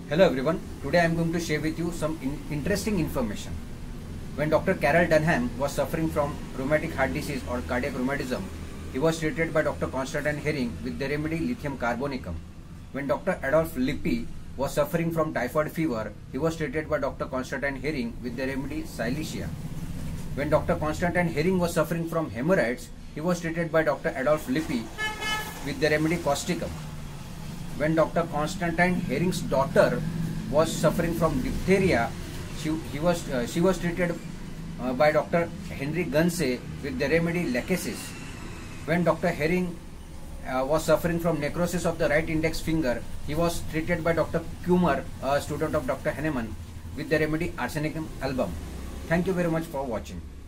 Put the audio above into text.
Hello everyone, today I am going to share with you some interesting information. When Dr. Carol Dunham was suffering from rheumatic heart disease or cardiac rheumatism, he was treated by Dr. Constantine Hering with the remedy lithium carbonicum. When Dr. Adolf Lippi was suffering from typhoid fever, he was treated by Dr. Constantine Hering with the remedy Silesia. When Dr. Constantine Hering was suffering from hemorrhoids, he was treated by Dr. Adolf Lippi with the remedy causticum. When Dr. Constantine Hering's daughter was suffering from diphtheria, she was treated by Dr. Henry Gunsey with the remedy lachesis. When Dr. Hering was suffering from necrosis of the right index finger, he was treated by Dr. Kumar, a student of Dr. Henneman, with the remedy arsenicum album. Thank you very much for watching.